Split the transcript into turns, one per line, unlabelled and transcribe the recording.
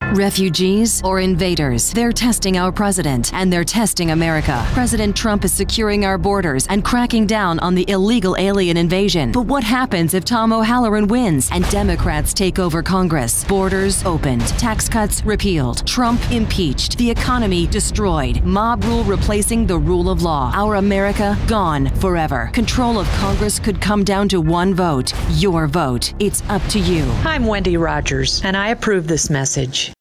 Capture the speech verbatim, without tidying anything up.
Refugees or invaders? They're testing our president, and they're testing America. President Trump is securing our borders and cracking down on the illegal alien invasion. But what happens if Tom O'Halloran wins and Democrats take over Congress? Borders opened, tax cuts repealed, Trump impeached, the economy destroyed, mob rule replacing the rule of law. Our America gone forever. Control of Congress could come down to one vote. Your vote. It's up to you.
I'm Wendy Rogers, and I approve this message.